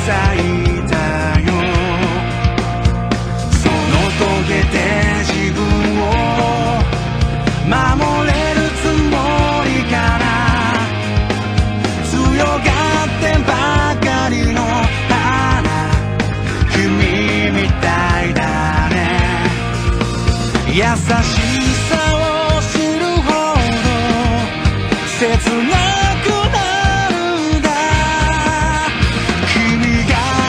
咲いたよ。その棘で自分を守れるつもりかな。強がってばかりの花、君みたいだね。優しさを知るほど切なくなるんだ。君が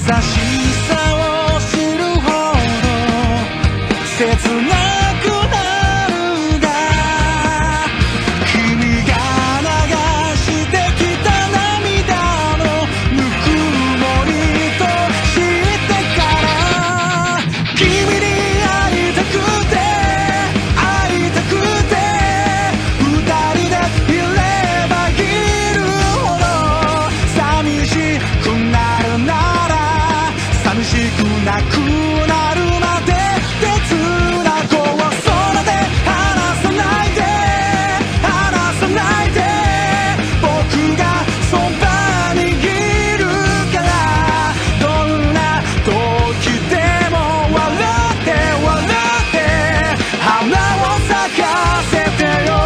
さを知るほど切なくなるんだ。君が流してきた涙のぬくもりと知ってから君に会いたくて会いたくて二人でいればいるほど寂しくなるなら寂しくなくなるまで手つなごう。空で離さないで離さないで僕がそばにいるからどんな時でも笑って笑って花を咲かせてよ。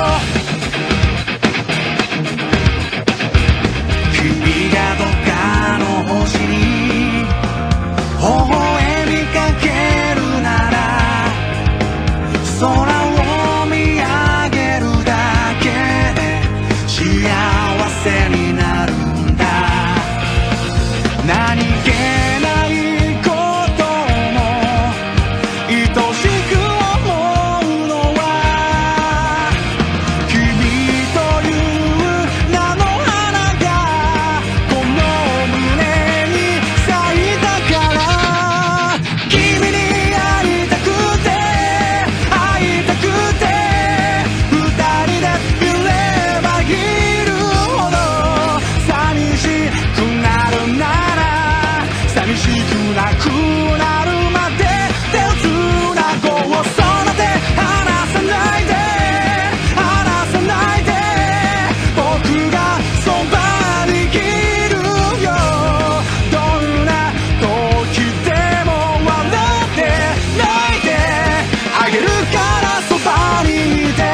君がどっかの星に微笑みかけるなら空を見上げるだけで幸せになるんだ。何気ないことも愛しく思うのは君という名の花がこの胸に咲いたから君に会いたくて会いたくて二人でいればいるほど寂しくなるなら寂しくなくなるまで手をつなごう。空で離さないで離さないで僕がそばにいるよ。どんな時でも笑って泣いてあげるからそばにいて。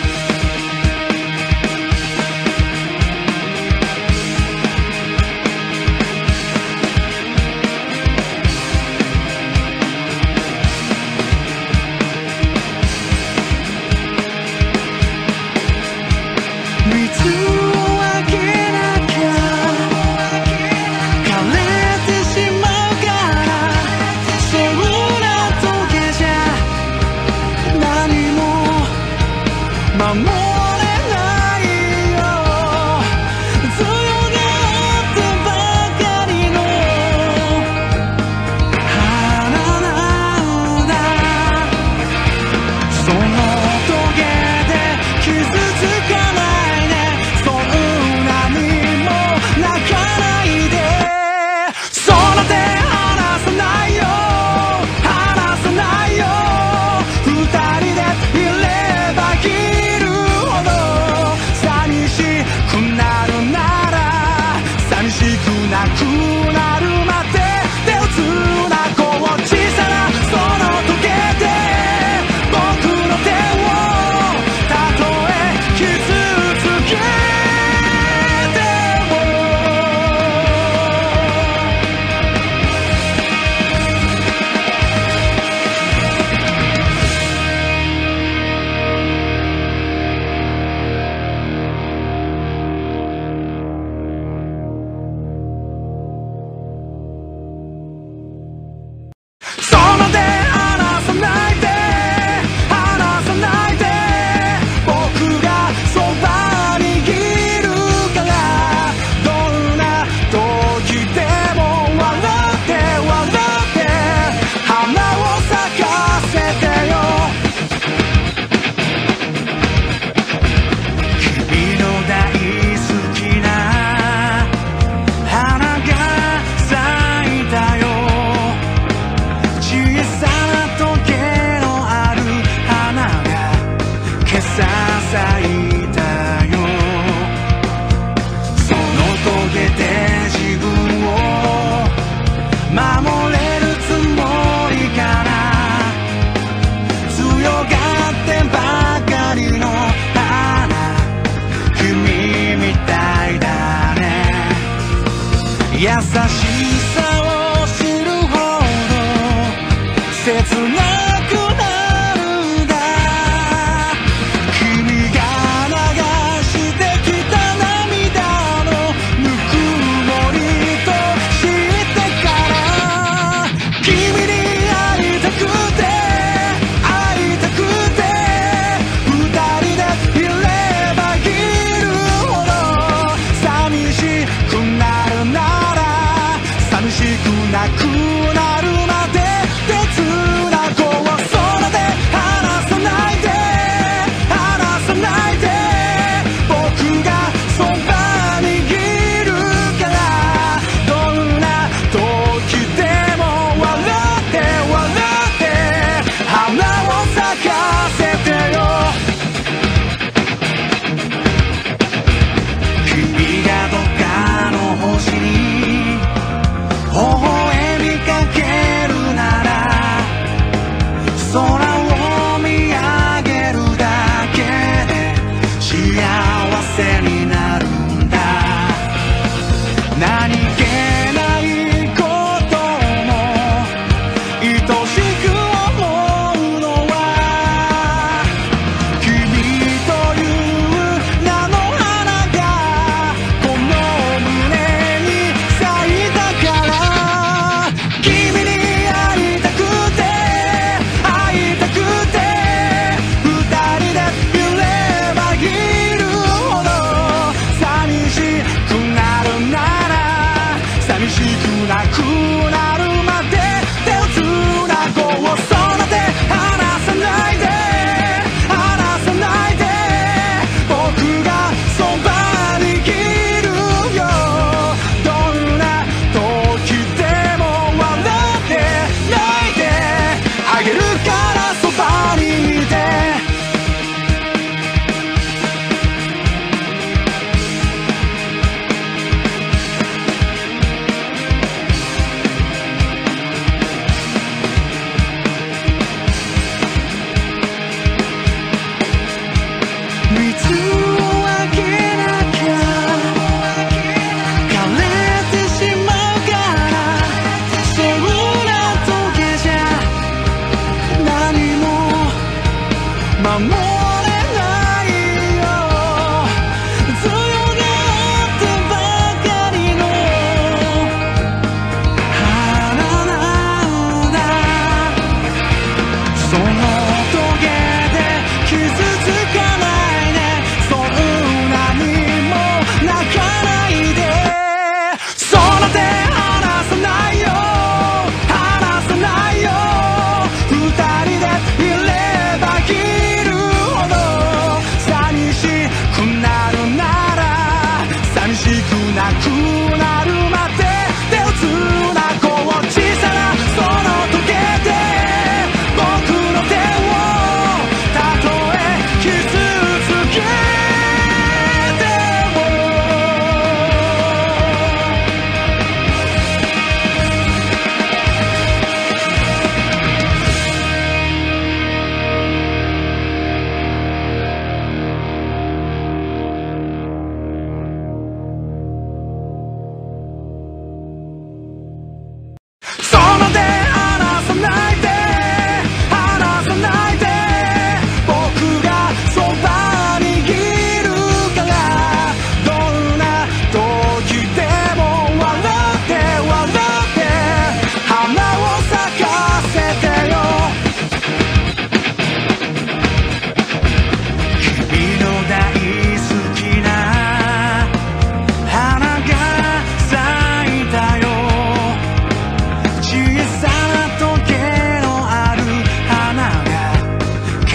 水をあげなきゃ枯れてしまうからそんな時じゃ何も守れないよ。強がってばかりの花なんだ。その棘で傷つかないねそんなにも泣かないで。空で離さないよ離さないよ二人でいればいるほど寂しくなるなら寂しくなくなるまで手をつなごう。小さなその時計で僕の手をたとえ傷つけても空で離さないで離さないで僕がそばにいるからどんな時でも笑って笑って花を咲かせてよ。君の大好きな花が咲いたよ。小さな時計のある花が今朝咲いたよ。その棘で自分を守れるつもりかな。強がってばかりの花君みたいだね。優しさを知るほど切なくなるんだ。君が流してきた涙のぬくもりと知ってから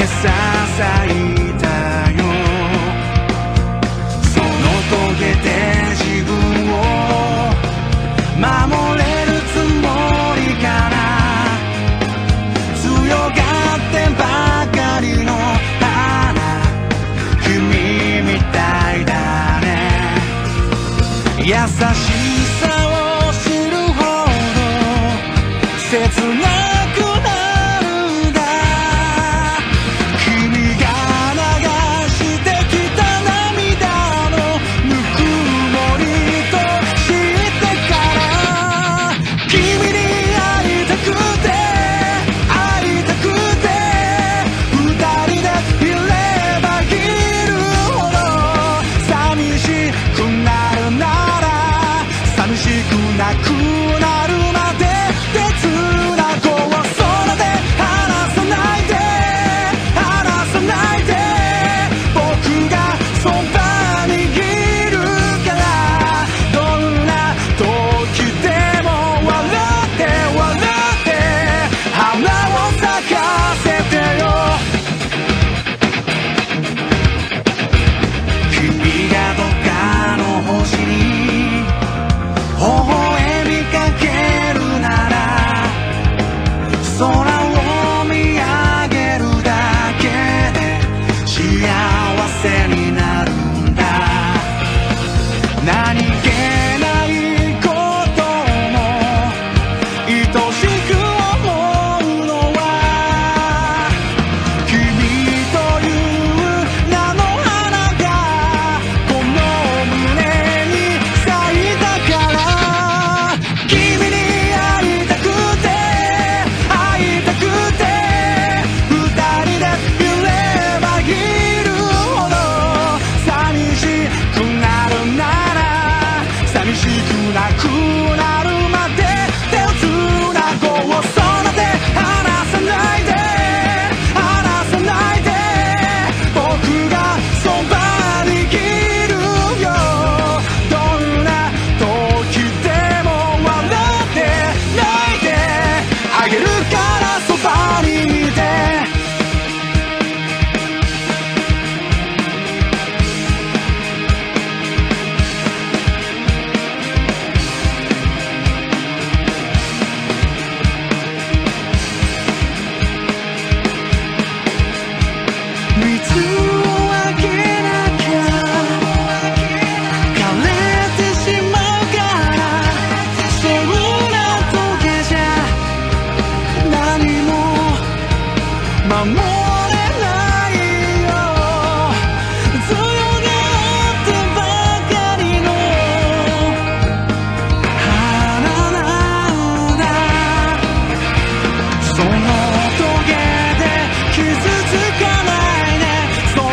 ささいたよ。その棘で自分を守れるつもりかな。強がってばかりの花、君みたいだね。優しさを知るほど切なくなるんだ。君が流してきた涙のぬくもりと知ってから君に会いたくて会いたくて二人でいればいるほど寂しくなるなら寂しくなくなるまで手つなごう。空で離さないで離さないで僕がそばにいるから。どんな時でも笑って笑って花を咲かせてよ。君がどっかの星に微笑みかけるなら空を見上げるだけで幸せになるんだ。何気ないことも愛しく思うのは君という名の花がこの胸に咲いたから。君に会いたくて会いたくて二人でいればいるほど寂しくなるなら寂しくなくなるまで手をつなごう。空で離さないで離さないで僕がそばにいるよ。どんな時でも笑って泣いてあげるからそばにいて。水をあげなきゃ枯れてしまうからそんな時じゃ何も守れないよ。強がってばかりの花なんだ。その棘で傷つかないね。そ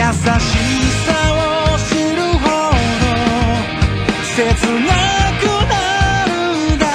さを知るほど切なくなるんだ。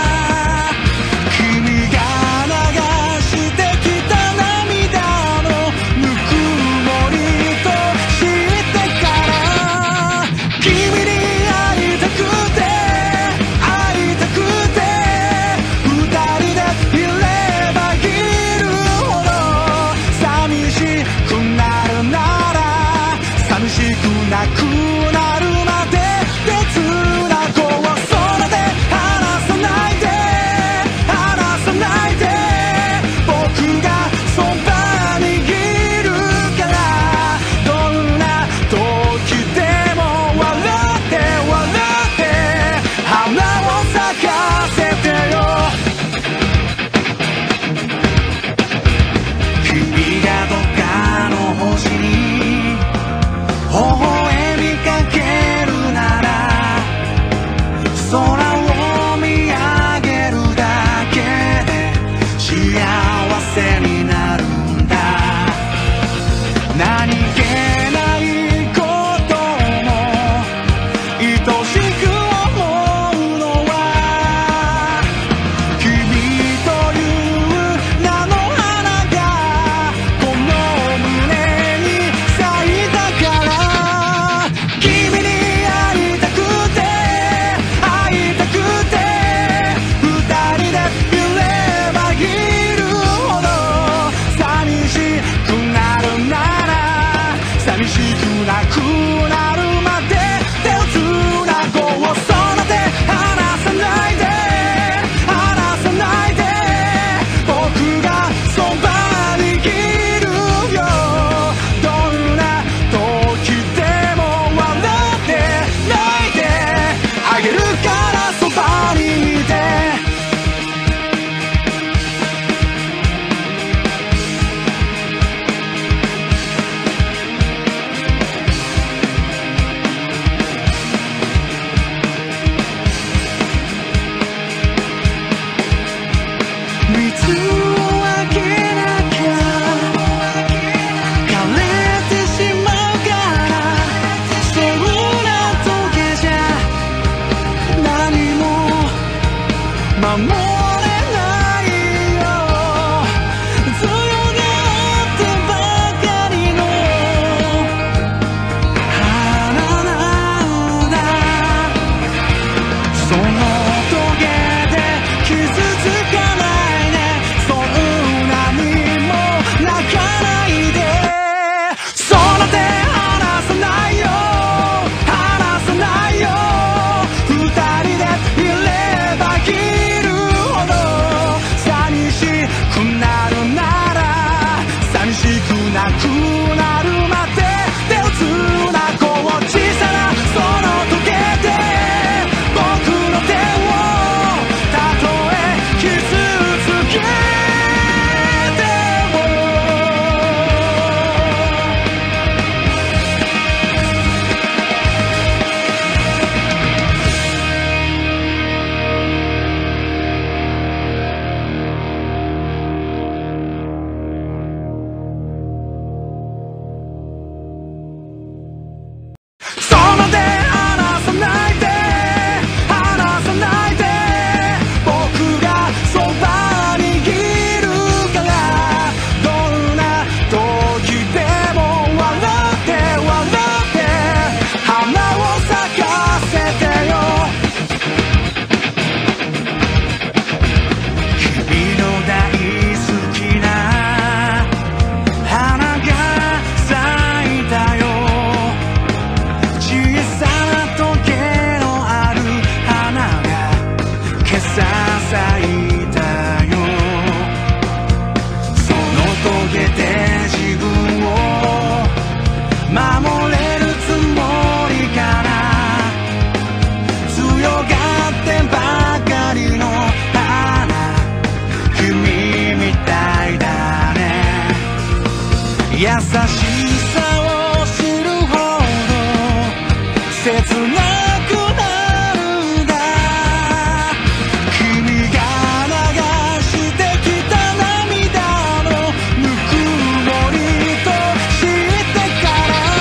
君が流してきた涙のぬくもりと知ってから君に会いたくて会いたくて二人でいればいるほど寂しくなるなら寂しくなくなるまで手つなごう。空で離さないで離さないで僕がそばにいるからどんな時でも笑って笑って花を咲かせてよ。君がどっかの星に微笑みかけるなら空を見上げるだけで幸せになるんだ。何気ないことも愛しく思うのは君という名の花がこの胸に咲いたから君に会いたくて会いたくて二人でいればいるほど寂しくなるなら寂しくなくなるまで手をつなごう。空で離さないで離さないで僕がそばにいるよ。どんな時でも笑って泣いてあげるからそばにいて。水をあげなきゃ枯れてしまうからそんな時じゃ何も守れないよ。強がってばかりの花なんだ。そのトゲで傷つかないねそんなにも泣かないで空で離さないよ離さないよ二人でいればいるほど寂しくなるなら寂しくなくなるまで手をつなごう。小さなその時計で僕の手をたとえ傷つけても空で離さないで離さないで僕がそばにいるからどんな時でも笑って笑って花を咲かせてよ。君の大好きな花が咲いたよ。小さなトゲのある花が今朝咲いたよ。そのトゲで自分を守れるつもりかな。強がってばかりの花君みたいだね。優しさを知るほど切なくなるんだ。君が流してきた涙のぬくもりと知ってから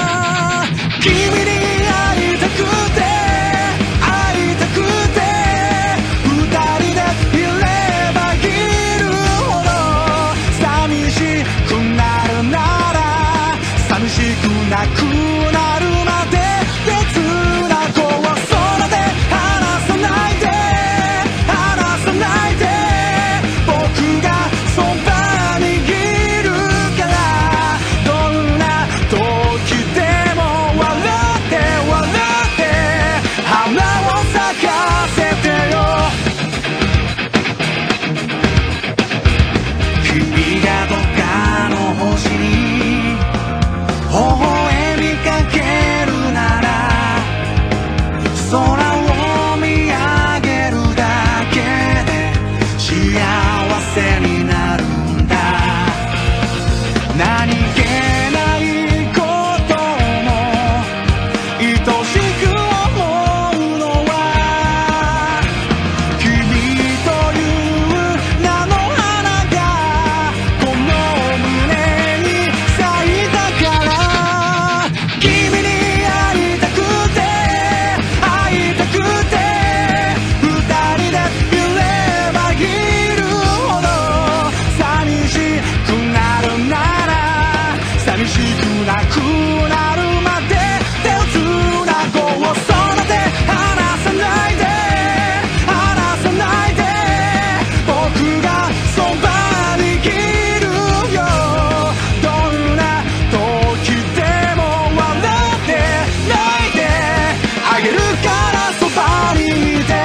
君がどっかの星に微笑みかけるなら空を見上げるだけで幸せになるんだ。何気ないことも愛しく思うのは君という名の花がこの胸に咲いたから君に会いたくて会いたくて二人でいればいるほど寂しくなるなら寂しくなくなるまで手をつなごう。そんな手離さないで離さないで僕がそばにいるよ。どんな時でも笑って泣いてあげるからそばにいて。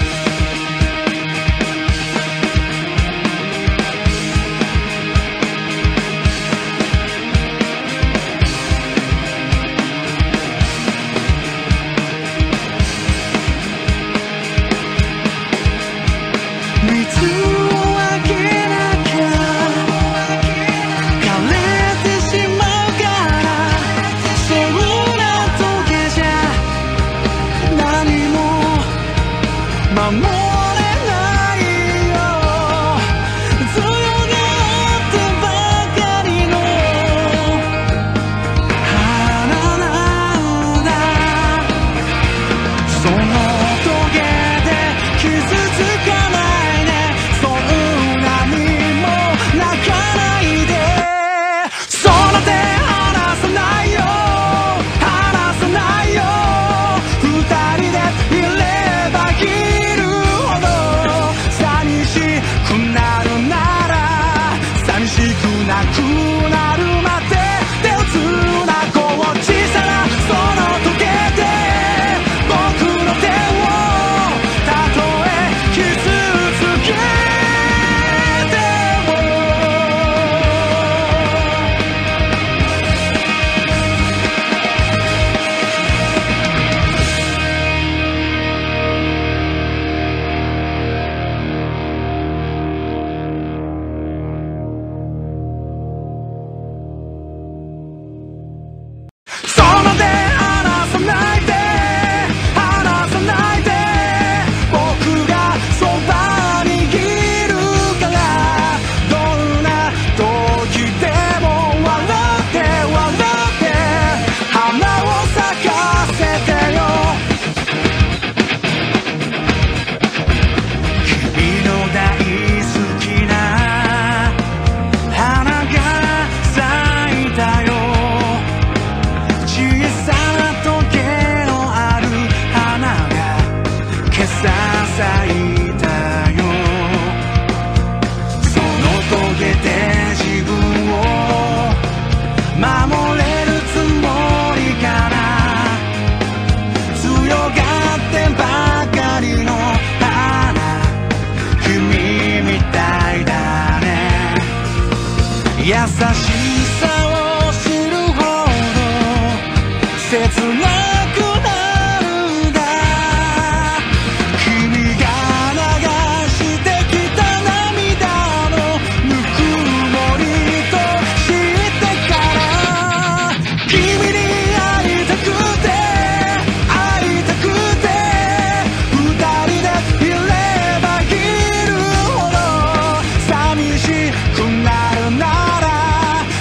水をあげなきゃ枯れてしまうからそんな時じゃ何も守れないよ。強がってばかりの花なんだ。そのトゲで傷つかないね。そんなにも泣かないで。そんな手離さないよ離さないよ。二人でいればいるほど寂しくなるなら寂しくなくなるまで手をつなごう。小さなその時計で僕の手をたとえ傷つけてもそんな手離さないで離さないで僕がそばにいるからどんな時でも笑って笑って花を咲かせてよ。君の大好きな花が咲いたよ。小さな時計のある花が今朝咲いたよ。そのトゲで自分を守れるつもりかな。強がってばかりの花君みたいだね。優しさを知るほど切なくなるんだ。君が流してきた涙のぬくもりと知ってから君に会いたくて会いたくて二人でいればいるほど寂しくなるなら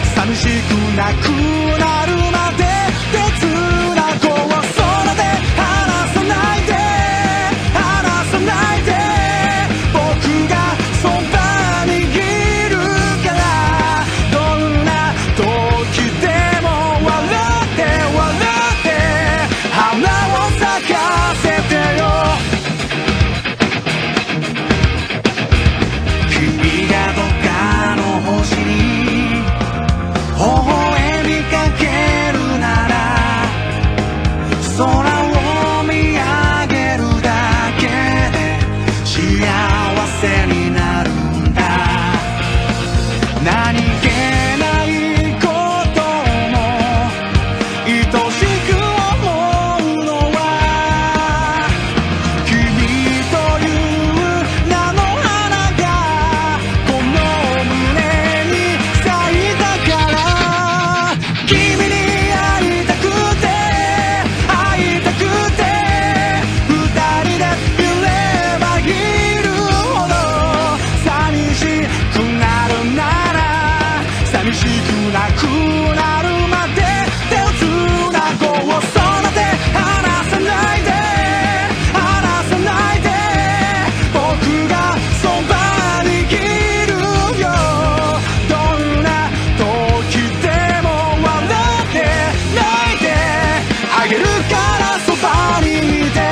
寂しくなくなるまで手をつなごう。そんな手離さないで離さないで、僕がそばにいるよ。どんな時でも笑って泣いてあげるからそばにいて。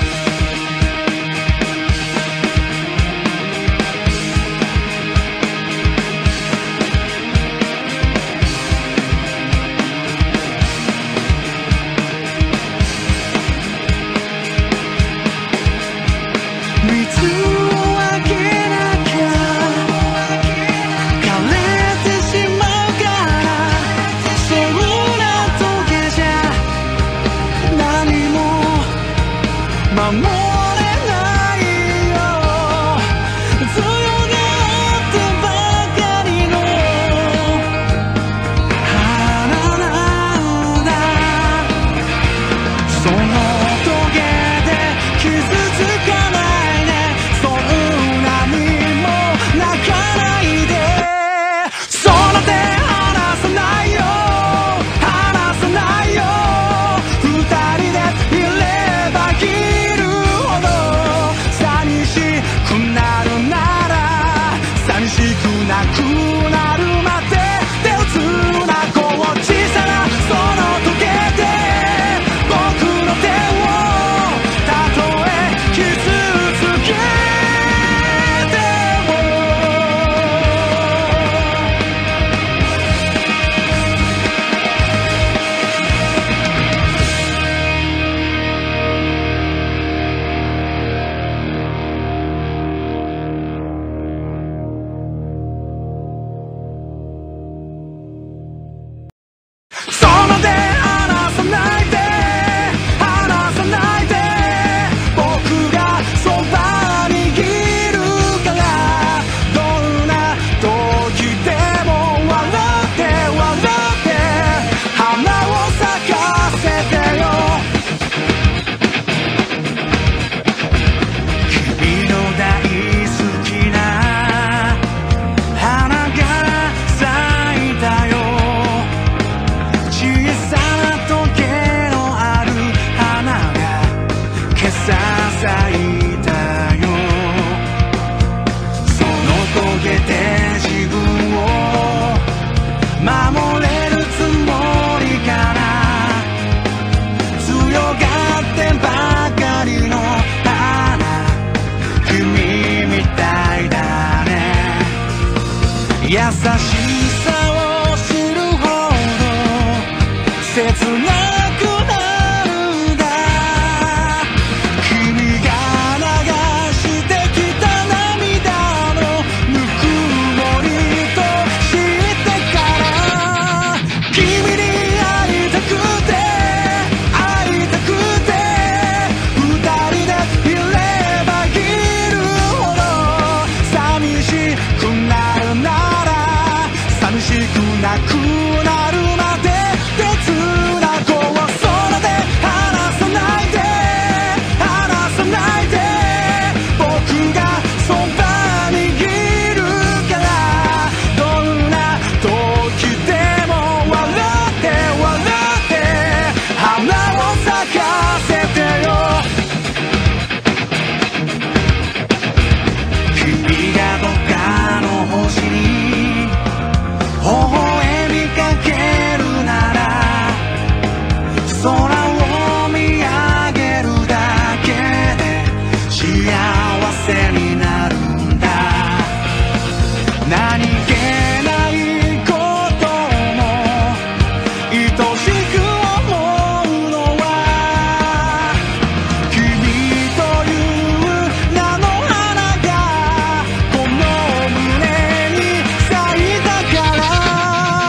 守れないよ、強がってばかりの花なんだ。そのトゲで傷つかないね、そんなにも泣かないで。そんな手離さないよ離さないよ、二人でいればいい。寂しくなくなるまで手をつなごう。小さなその時計で僕の手をたとえ傷つけて優しさを知るほど切なくなるんだ。君が流してきた涙のぬくもりと知ってから君に会いたくて会いたくて、二人でいればいるほど寂しくなるな、寂しくなくなるまで手つなごう。そんな手離さないで離さないで、僕がそばにいるから。どんな時でも笑って笑って花を咲かせてよ。君がどっかの星に微笑みかけるなら、空を見上げるだけで幸せになるんだ。何気ないことも愛しく思うのは、君という名の花がこの胸に咲いたから。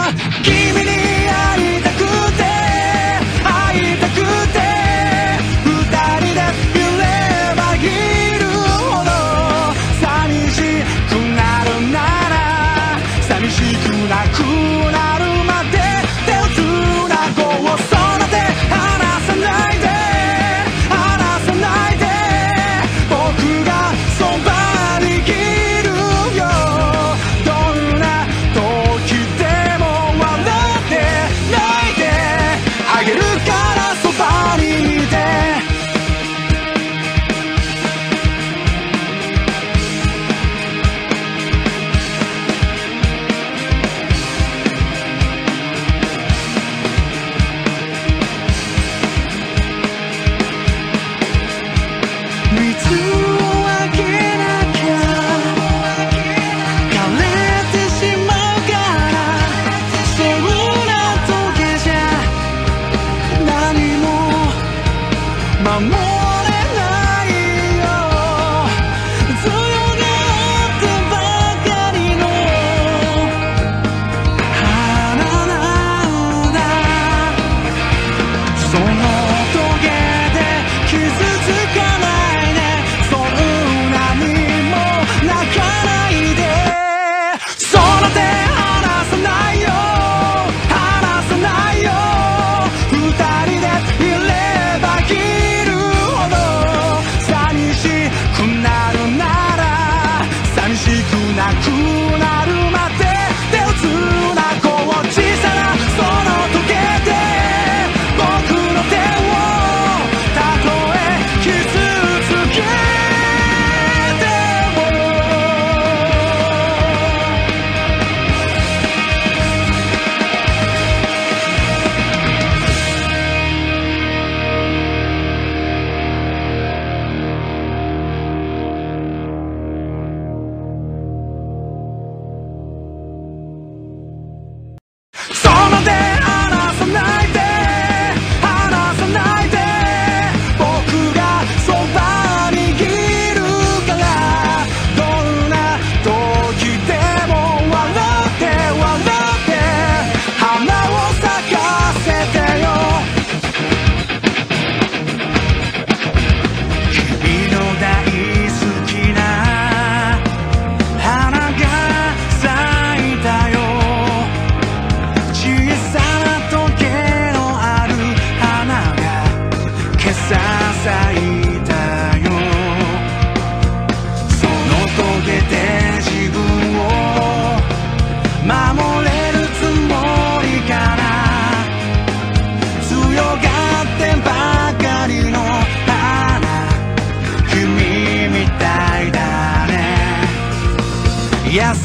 君に会いたくて会いたくて、二人でいればいるほど寂しくなるなら、寂しくなくなるまで手をつなごう。そんな手離さないで離さないで、僕がそばにいるよ。どんな時でも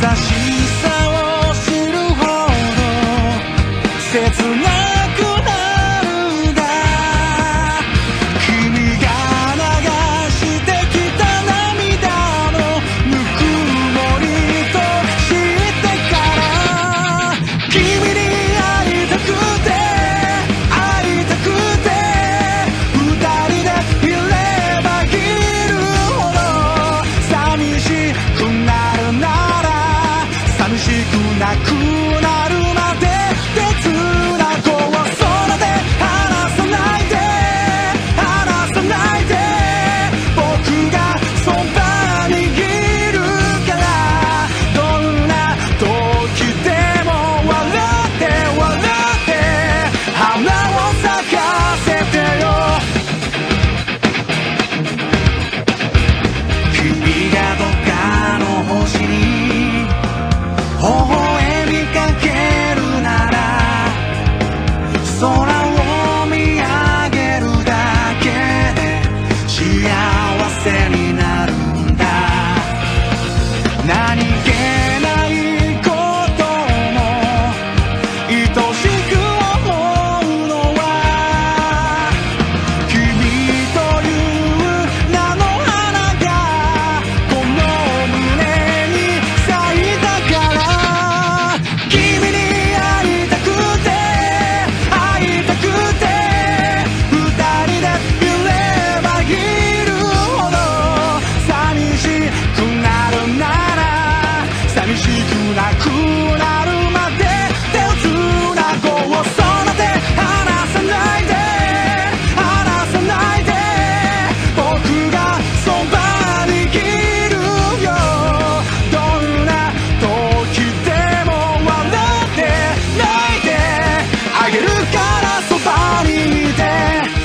さを知るほど切なくなるんだ。君が流してきた涙のぬくもりと知ってから君に会いたくて会いたくて二人でいればいるほど寂しくなるなら寂しくなくなるまで手つなごう。空で離さないで離さないで僕がそばにいるからどんな時でも笑って笑って花を咲かせてよ。君がどっかの星に微笑みかけるなら空を見上げるだけで幸せになるんだ。何気ないことも愛しく思うのは君という名の花がこの胸に咲いたから君に会いたくて会いたくて二人でいればいるほど寂しくなるなら寂しくなくなるまで手をつなごう。空で離さないで離さないで僕がそばにいるよ。どんな時でも笑って泣いてあげるからそばにいて。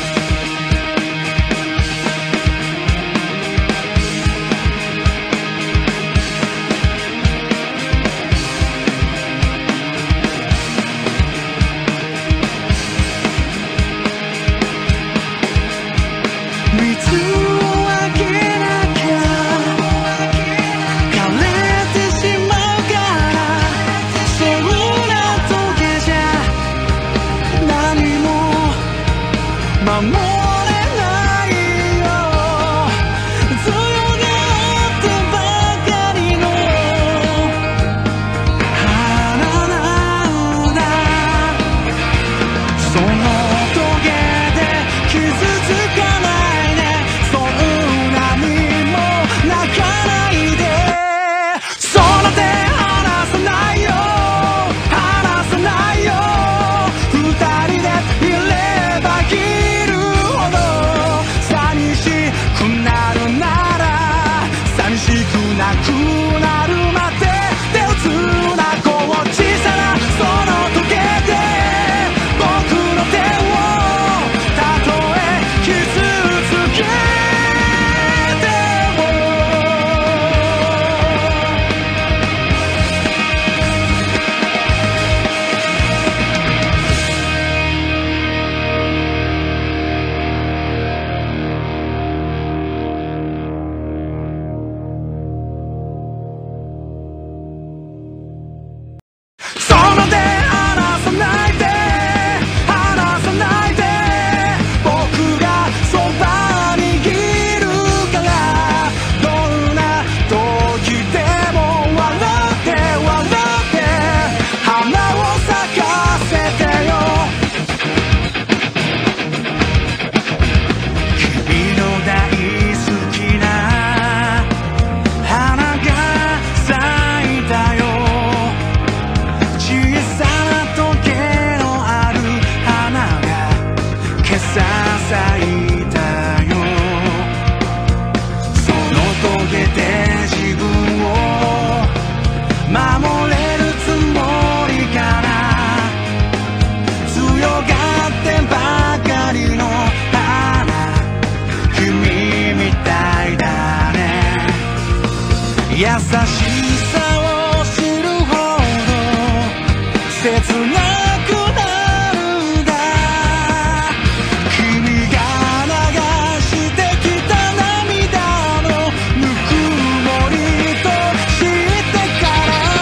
水をあげなきゃ枯れてしまうからそんな時じゃ何も守れないよ。強がってばかりの花なんだ。その棘で傷つかないねそんなにも泣かないで空で離さないよ離さないよ二人でいればいるほど寂しくなるなら寂しくなくなるまで手をつなごう。小さなその時計で僕の手をたとえ傷つけても空で離さないで離さないで僕がそばにいるからどんな時でも笑って笑って花を咲かせてよ。君の大好きな花が咲いたよ。小さなトゲのある花が今朝咲いたよ。そのトゲで自分を守れるつもりかな。強がってばかりの花君みたいだね。優しさを知るほど切なくなるんだ。君が流してきた涙のぬくもりと知ってから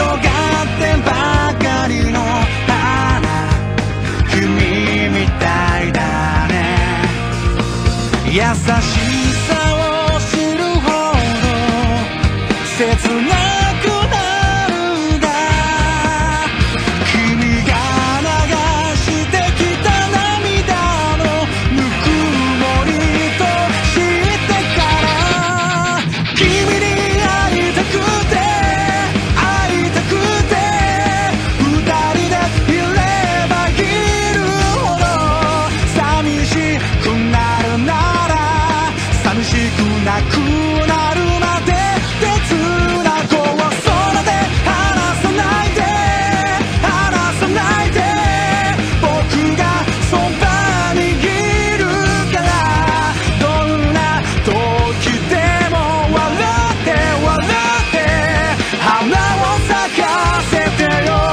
がってばかりの花、君みたいだね。優しさを知るほど切なくなるんだ。君が流してきた涙のぬくもりと知ってから君に会いたくて会いたくて二人でいればいるほど寂しくなるなら寂しくなくなるまで手つなごう。空で離さないで離さないで僕がそばにいるからどんな時でも笑って笑って花を咲かせてよ。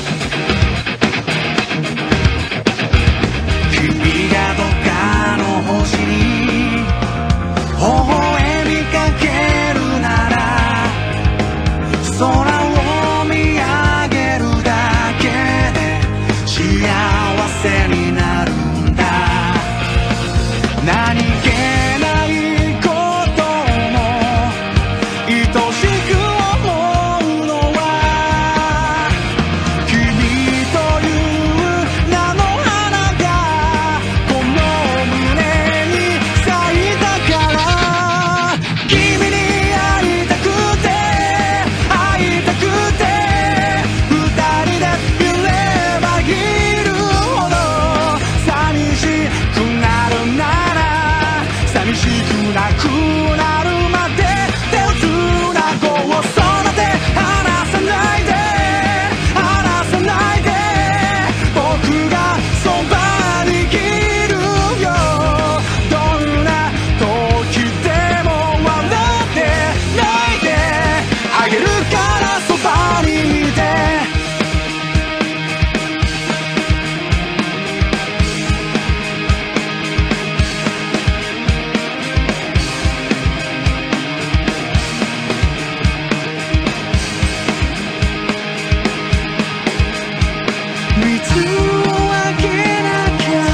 君がどっかの星に微笑みかけるなら空を見上げるだけで幸せになるんだ。何気ないことも愛しく思うのは君という名の花がこの胸に咲いたから君に会いたくて会いたくて二人でいればいるほど寂しくなるなら寂しくなくなるまで手をつなごう。空で離さないで離さないで僕がそばにいるよ。どんな時でも笑って泣いてあげるからそばにいて。水をあげなきゃ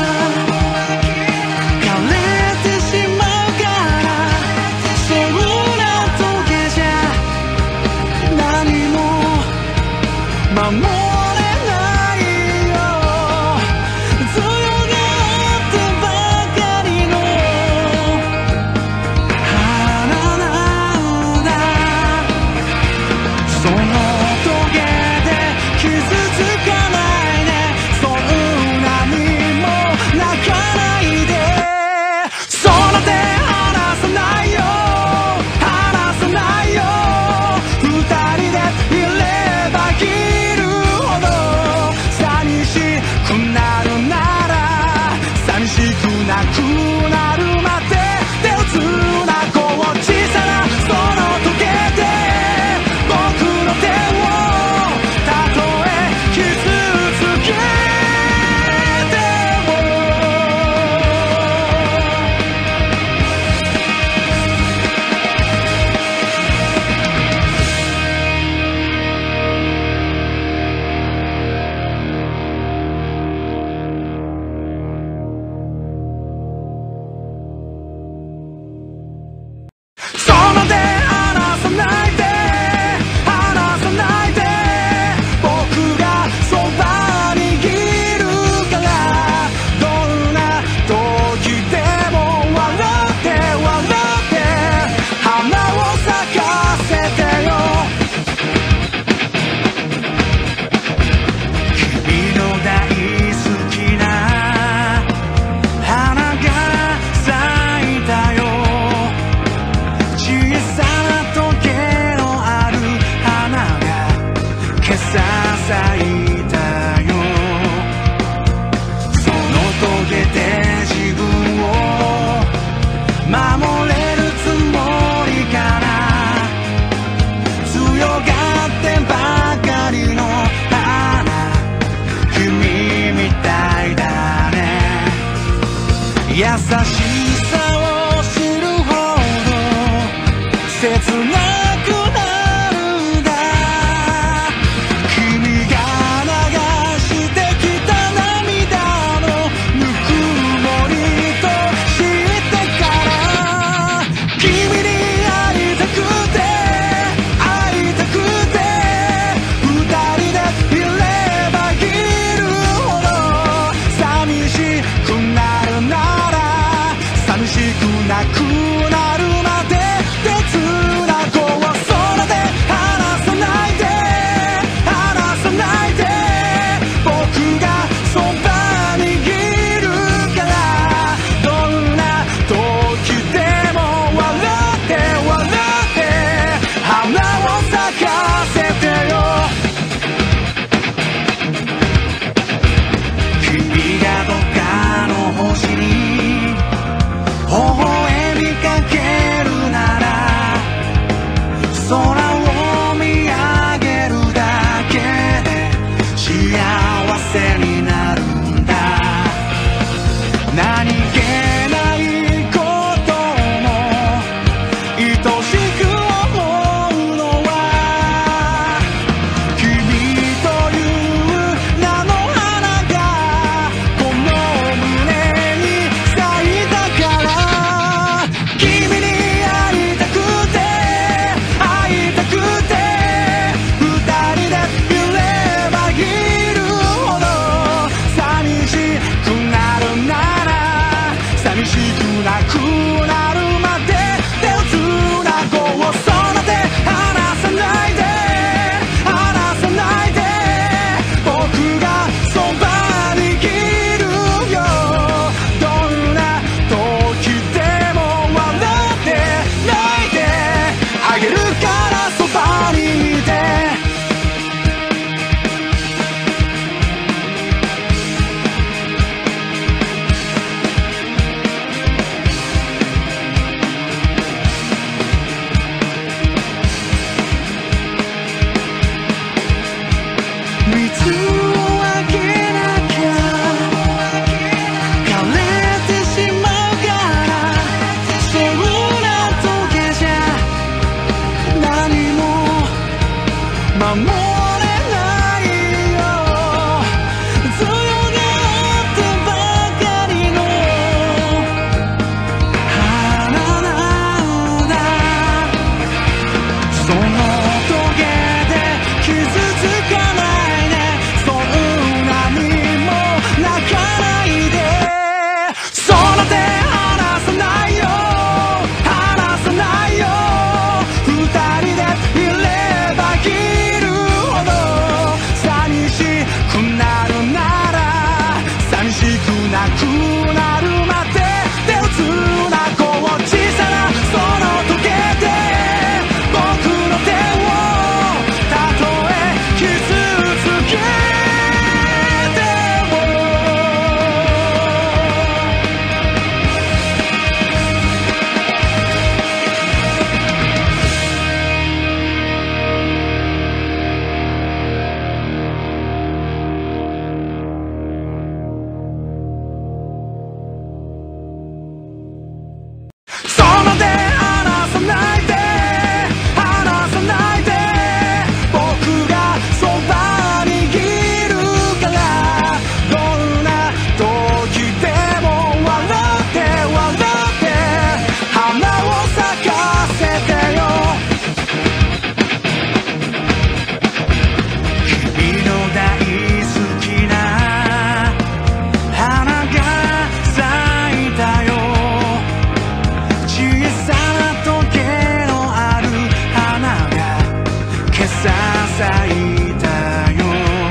枯れてしまうからそんな時じゃ何も守れないよ。強がってばかりの花なんだ。その棘で傷つかないね。そんなにも泣かないで空で離さないよ離さないよ二人でいればいる守れないよ。強がってばかりの花なんだ。その棘で傷つかないね。そんなにも泣かないで。その手離さないよ、離さないよ。二人でいれば生きるほど寂しくなるなら、寂しくなくなるまで手をつなごう。小さなその時計で僕の手をたとえ傷つけても。その手離さないで、離さないで。僕がそばにいるから、どんな時でも笑って笑って花を咲かせてよ。君の大好きな花が咲いたよ。小さな時計のある花が今朝咲いたよ。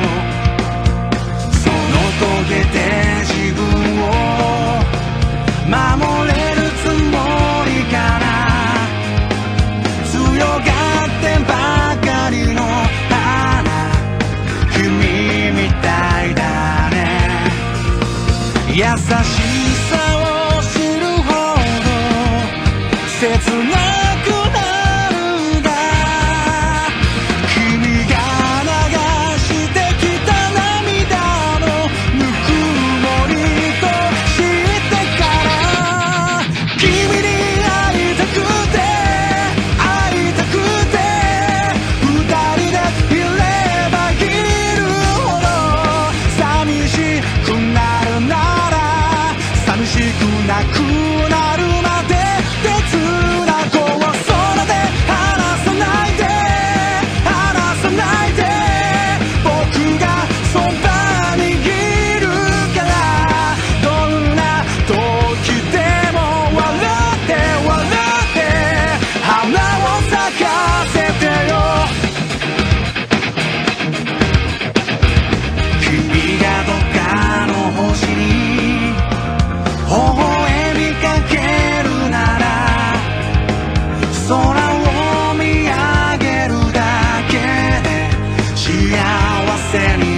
その棘で自分を守れるつもりかな。強がってばかりの花、君みたいだね。優しさを知るほど切なくなるんだ。君が流してきた涙のぬくもりと知ってから、君に会いたくて会いたくて。二人でいればいるほど寂しくなるなら、寂しくなくなるまで手つなごう。その手離さないで、離さないで。僕がそばにいるから、どんな時でも笑って笑って花を咲かせてよ。君がどっかの星に微笑みかけるなら、空を見上げるだけで幸せに